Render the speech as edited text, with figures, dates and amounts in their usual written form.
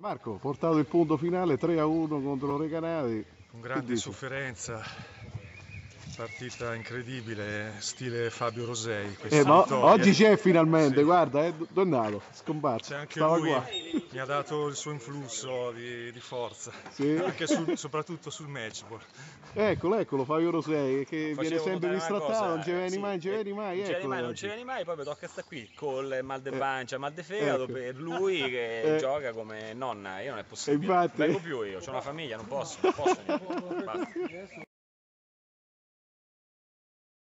Marco, portato il punto finale 3-1 contro Recanati. Con grande sofferenza, partita incredibile, stile Fabio Rosei. Ma oggi Vittoria. c'è finalmente, Sì. guarda, dove è andato? Scomparso. C'è anche Stava lui, qua. mi ha dato il suo influsso di forza, Sì. anche soprattutto sul matchball. Eccolo, Fabio Rosei, che viene Facevo sempre notare una bistrattato, cosa, non ci veni sì, mai, non ci veni mai, non ci veni eccolo mai, non oggi. ci veni mai, poi mi tocca stare qui col mal di pancia, mal di fegato Ecco. per lui che gioca come nonna, io non è E possibile. infatti... Vengo più io, ho una famiglia, non posso venire. Basta.